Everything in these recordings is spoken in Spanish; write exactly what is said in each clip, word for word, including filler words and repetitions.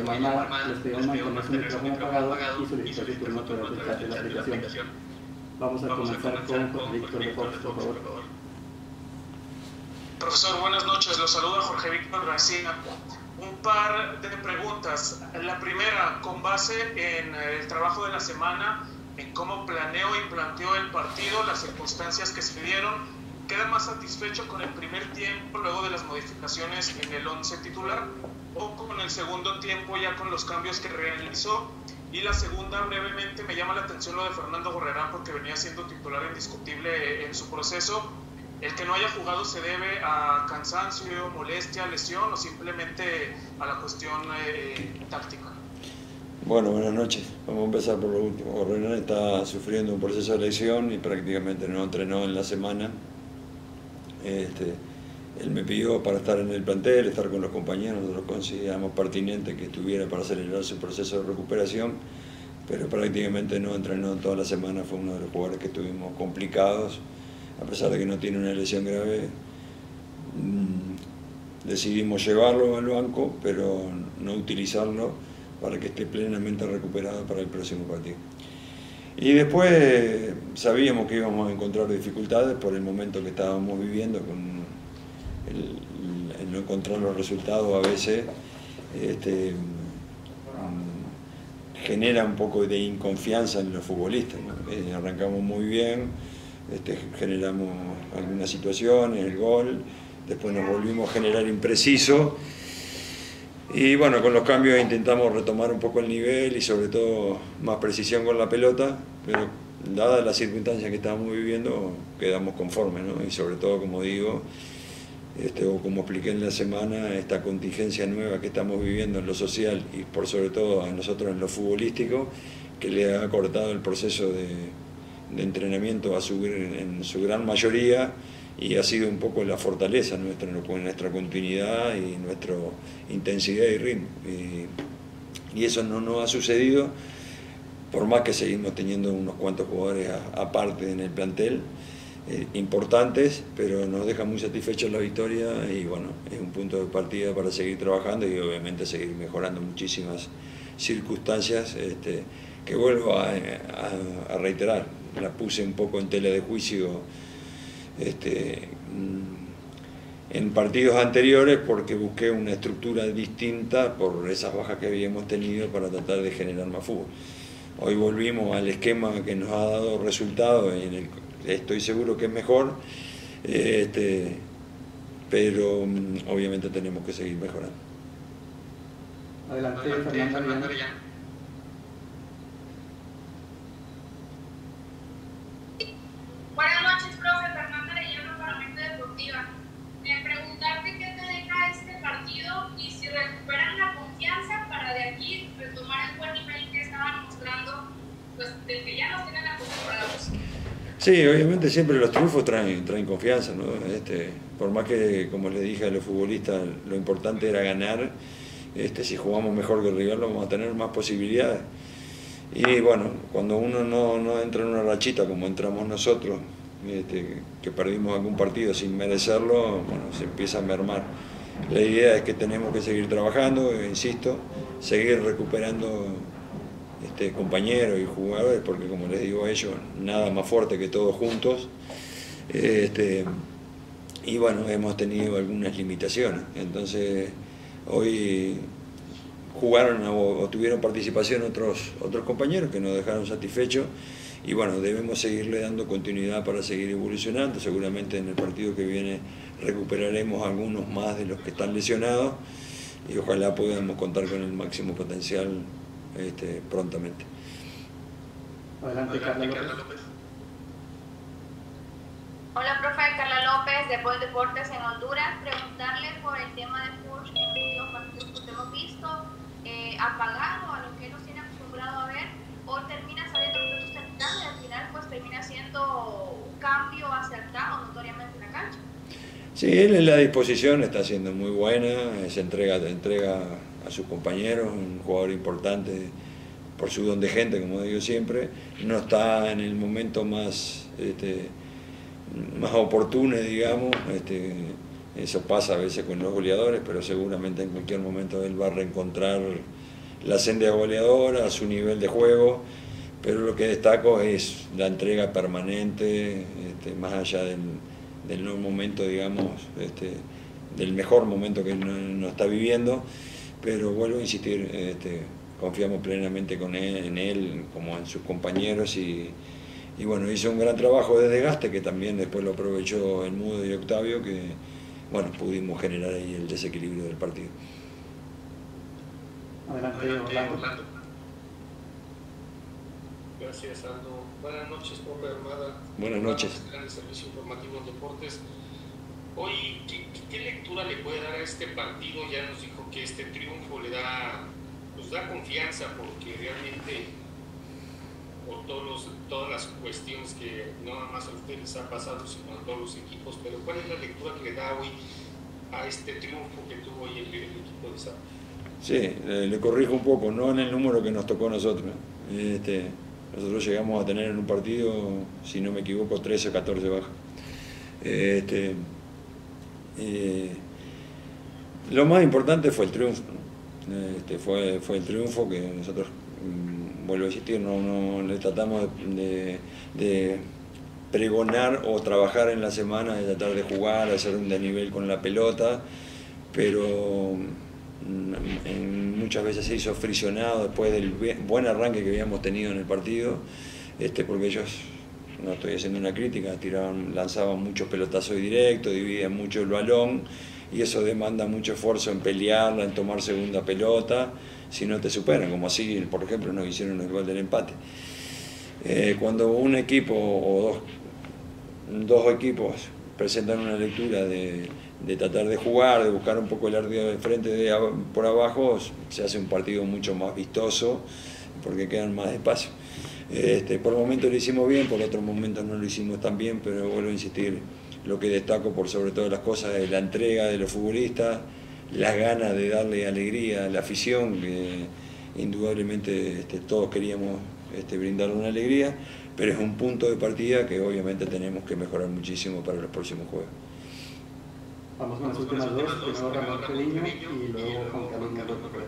Guillermo Almada, les pedimos mantener su micrófono apagado y solicitar su turno a través del chat de la aplicación. Vamos a comenzar con Víctor de Fox, por favor. Profesor, buenas noches. Los saluda Jorge Víctor García. Un par de preguntas. La primera, con base en el trabajo de la semana, en cómo planeó y planteó el partido, las circunstancias que se dieron, ¿queda más satisfecho con el primer tiempo luego de las modificaciones en el once titular o con el segundo tiempo ya con los cambios que realizó? Y la segunda, brevemente, me llama la atención lo de Fernando Gorrerán porque venía siendo titular indiscutible en su proceso. ¿El que no haya jugado se debe a cansancio, molestia, lesión o simplemente a la cuestión eh, táctica? Bueno, buenas noches. Vamos a empezar por lo último. Gorrerán está sufriendo un proceso de lesión y prácticamente no entrenó en la semana. Este, él me pidió para estar en el plantel, estar con los compañeros, nosotros consideramos pertinente que estuviera para acelerar su proceso de recuperación, pero prácticamente no entrenó toda la semana, fue uno de los jugadores que estuvimos complicados, a pesar de que no tiene una lesión grave. Mmm, decidimos llevarlo al banco, pero no utilizarlo para que esté plenamente recuperado para el próximo partido. Y después sabíamos que íbamos a encontrar dificultades por el momento que estábamos viviendo, con el, el no encontrar los resultados a veces este, genera un poco de inconfianza en los futbolistas, ¿no? Eh, arrancamos muy bien, este, generamos algunas situaciones, el gol, después nos volvimos a generar impreciso. Y bueno, con los cambios intentamos retomar un poco el nivel y sobre todo más precisión con la pelota, pero dadas las circunstancias que estábamos viviendo, quedamos conformes, ¿no? Y sobre todo, como digo, este, o como expliqué en la semana, esta contingencia nueva que estamos viviendo en lo social y por sobre todo a nosotros en lo futbolístico, que le ha cortado el proceso de, de entrenamiento a su, en su gran mayoría, y ha sido un poco la fortaleza nuestra, nuestra continuidad y nuestra intensidad y ritmo. Y, y eso no nos ha sucedido, por más que seguimos teniendo unos cuantos jugadores aparte en el plantel, eh, importantes, pero nos deja muy satisfechos la victoria y bueno, es un punto de partida para seguir trabajando y obviamente seguir mejorando muchísimas circunstancias este, que vuelvo a, a, a reiterar. La puse un poco en tela de juicio Este, en partidos anteriores porque busqué una estructura distinta por esas bajas que habíamos tenido para tratar de generar más fútbol. Hoy volvimos al esquema que nos ha dado resultados y en el, estoy seguro que es mejor, este, pero obviamente tenemos que seguir mejorando. Adelante, Fernando Arellano. Buenas noches, profe. Fernando Arellano, para Mente Deportiva. Eh, preguntarte qué te deja este partido y si recuperan la confianza para de aquí retomar el buen nivel que estaban mostrando, pues del que ya nos tienen acostumbrados. Sí, obviamente siempre los triunfos traen, traen confianza, ¿no? Este, por más que, como les dije a los futbolistas, lo importante era ganar, este, si jugamos mejor que el rival vamos a tener más posibilidades. Y bueno, cuando uno no, no entra en una rachita como entramos nosotros, este, que perdimos algún partido sin merecerlo, bueno, se empieza a mermar. La idea es que tenemos que seguir trabajando, insisto, seguir recuperando este, compañeros y jugadores, porque como les digo a ellos, nada más fuerte que todos juntos. Este, y bueno, hemos tenido algunas limitaciones, entonces hoy jugaron o, o tuvieron participación otros, otros compañeros que nos dejaron satisfechos y bueno, debemos seguirle dando continuidad para seguir evolucionando. Seguramente en el partido que viene recuperaremos algunos más de los que están lesionados y ojalá podamos contar con el máximo potencial este, prontamente. Adelante, Carla López. Hola, profe, Carla López de Bol Deportes en Honduras. Preguntarle por el tema de Push en los últimos partidos que hemos visto, eh, apagado a lo que él nos tiene acostumbrado a ver, o termina saliendo los minutos terminados y al final pues termina siendo un cambio acertado notoriamente en la cancha. Sí, él en la disposición está siendo muy buena, se entrega, entrega a sus compañeros, un jugador importante por su don de gente, como digo siempre. No está en el momento más, este, más oportuno, digamos, este, eso pasa a veces con los goleadores, pero seguramente en cualquier momento él va a reencontrar la senda goleadora, su nivel de juego, pero lo que destaco es la entrega permanente, este, más allá del, del no momento, digamos, este, del mejor momento que no, no está viviendo, pero vuelvo a insistir, este, confiamos plenamente con él, en él, como en sus compañeros, y, y bueno, hizo un gran trabajo de desgaste que también después lo aprovechó el Mudo y Octavio, que bueno, pudimos generar ahí el desequilibrio del partido. Adelante, Orlando. Gracias, Aldo. Buenas noches, profe Armada. Buenas noches. Gran servicio informativo en deportes. Hoy, ¿qué, ¿qué lectura le puede dar a este partido? Ya nos dijo que este triunfo le da, pues da confianza, porque realmente, por todos los, todas las cuestiones que no nada más a ustedes ha pasado, sino a todos los equipos, pero ¿cuál es la lectura que le da hoy a este triunfo que tuvo hoy el, el equipo de Santos? Sí, le, le corrijo un poco, no en el número que nos tocó a nosotros. Este, nosotros llegamos a tener en un partido, si no me equivoco, trece o catorce bajas. Este, eh, lo más importante fue el triunfo, ¿no? Este, fue, fue el triunfo que nosotros, mmm, vuelvo a insistir, no, no le tratamos de, de pregonar o trabajar en la semana, de tratar de jugar, de hacer un desnivel con la pelota, pero en, muchas veces se hizo frisionado después del buen arranque que habíamos tenido en el partido, este, porque ellos, no estoy haciendo una crítica, tiraban, lanzaban muchos pelotazos directos, dividían mucho el balón, y eso demanda mucho esfuerzo en pelearla, en tomar segunda pelota, si no te superan, como así, por ejemplo, nos hicieron el gol del empate. Eh, cuando un equipo o dos, dos equipos presentan una lectura de, de tratar de jugar, de buscar un poco el ardeo de frente de, por abajo, se hace un partido mucho más vistoso, porque quedan más espacio. Este, por el momento lo hicimos bien, por otros momentos no lo hicimos tan bien, pero vuelvo a insistir, lo que destaco por sobre todas las cosas es la entrega de los futbolistas, las ganas de darle alegría a la afición, que indudablemente este, todos queríamos este, brindarle una alegría, pero es un punto de partida que obviamente tenemos que mejorar muchísimo para los próximos juegos. Vamos con las últimas dos, primero Ramón Treviño y luego Juan Carlos Morroy.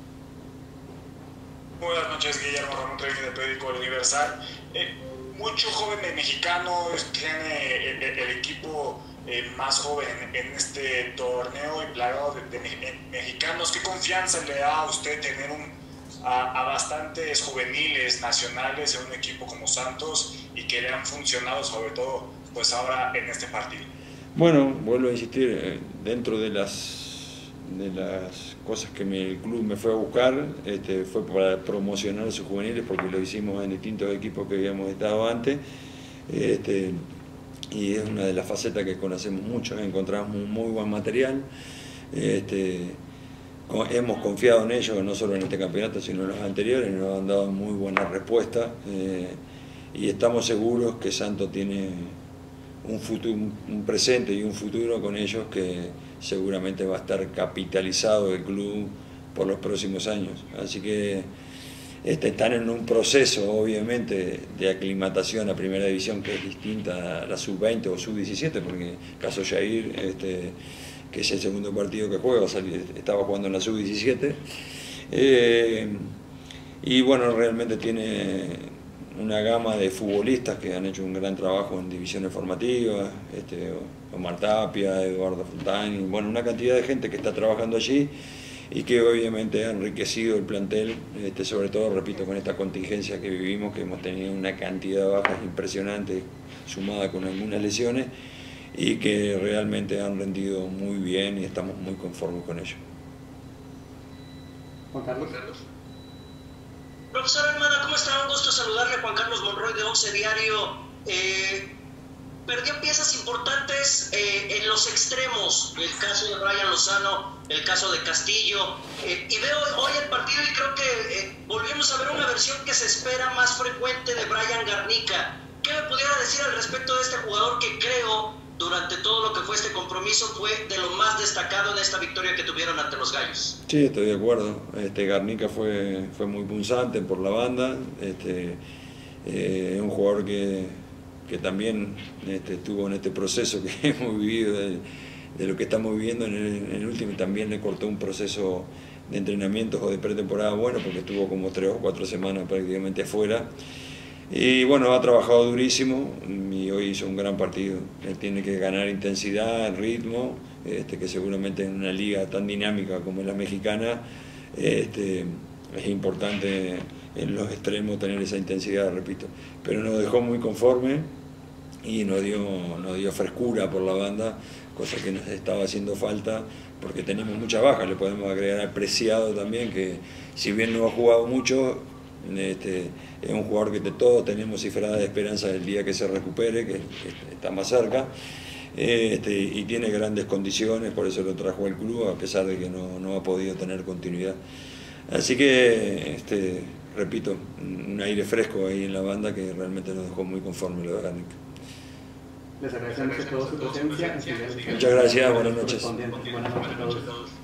Buenas noches, Guillermo Ramón Treviño de Periódico El Universal. Eh, mucho joven mexicano tiene el, el, el equipo eh, más joven en, en este torneo y plagado de, de, de mexicanos. ¿Qué confianza le da a usted tener un, a, a bastantes juveniles nacionales en un equipo como Santos y que le han funcionado sobre todo pues ahora en este partido? Bueno, vuelvo a insistir, dentro de las de las cosas que me, el club me fue a buscar, este, fue para promocionar a sus juveniles, porque lo hicimos en distintos equipos que habíamos estado antes, este, y es una de las facetas que conocemos mucho, encontramos un muy buen material, este, hemos confiado en ellos, no solo en este campeonato, sino en los anteriores, nos han dado muy buena respuesta, eh, y estamos seguros que Santos tiene un, futuro, un presente y un futuro con ellos que seguramente va a estar capitalizado el club por los próximos años. Así que este, están en un proceso, obviamente, de aclimatación a Primera División, que es distinta a la sub veinte o sub diecisiete, porque el caso Jair, este, que es el segundo partido que juega, estaba jugando en la sub diecisiete, eh, y bueno, realmente tiene una gama de futbolistas que han hecho un gran trabajo en divisiones formativas, este, Omar Tapia, Eduardo Fontani, bueno, una cantidad de gente que está trabajando allí y que obviamente ha enriquecido el plantel, este, sobre todo, repito, con esta contingencia que vivimos, que hemos tenido una cantidad de bajas impresionante, sumada con algunas lesiones, y que realmente han rendido muy bien y estamos muy conformes con ello. Juan Carlos. Profesor Armada, ¿cómo está? Un gusto saludarle. Juan Carlos Monroy de Once Diario. Eh, perdió piezas importantes eh, en los extremos, el caso de Brian Lozano, el caso de Castillo, eh, y veo hoy el partido y creo que eh, volvimos a ver una versión que se espera más frecuente de Brian Garnica. ¿Qué me pudiera decir al respecto de este jugador que creo, durante todo lo que fue este compromiso, fue de lo más destacado en esta victoria que tuvieron ante los Gallos? Sí, estoy de acuerdo. Este, Garnica fue, fue muy punzante por la banda, este, eh, un jugador que, que también este, estuvo en este proceso que hemos vivido, de, de lo que estamos viviendo en el, en el último, y también le cortó un proceso de entrenamientos o de pretemporada bueno, porque estuvo como tres o cuatro semanas prácticamente afuera. Y bueno, ha trabajado durísimo y hoy hizo un gran partido. Él tiene que ganar intensidad, ritmo, este, que seguramente en una liga tan dinámica como es la mexicana, este, es importante en los extremos tener esa intensidad, repito. Pero nos dejó muy conforme y nos dio, nos dio frescura por la banda, cosa que nos estaba haciendo falta porque tenemos muchas bajas. Le podemos agregar al Preciado también, que si bien no ha jugado mucho, este, es un jugador que de todos tenemos cifrada de esperanza del día que se recupere, que está más cerca, este, y tiene grandes condiciones, por eso lo trajo al club, a pesar de que no, no ha podido tener continuidad. Así que, este, repito, un aire fresco ahí en la banda que realmente nos dejó muy conforme lo de Garnica. Les agradecemos a todos su presencia. Muchas gracias, buenas noches. Buenas noches a todos.